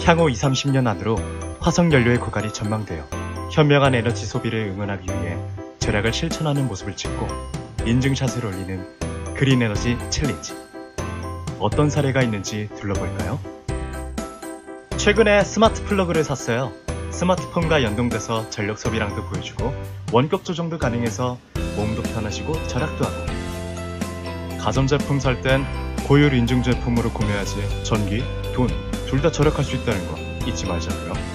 향후 20-30년 안으로 화석연료의 고갈이 전망되어 현명한 에너지 소비를 응원하기 위해 절약을 실천하는 모습을 찍고 인증샷을 올리는 그린 에너지 챌린지. 어떤 사례가 있는지 둘러볼까요? 최근에 스마트 플러그를 샀어요. 스마트폰과 연동돼서 전력 소비량도 보여주고 원격 조정도 가능해서 몸도 편하시고 절약도 하고. 가전제품 살 땐 고율 인증 제품으로 구매하지 전기, 돈 둘 다 절약할 수 있다는 거 잊지 말자고요.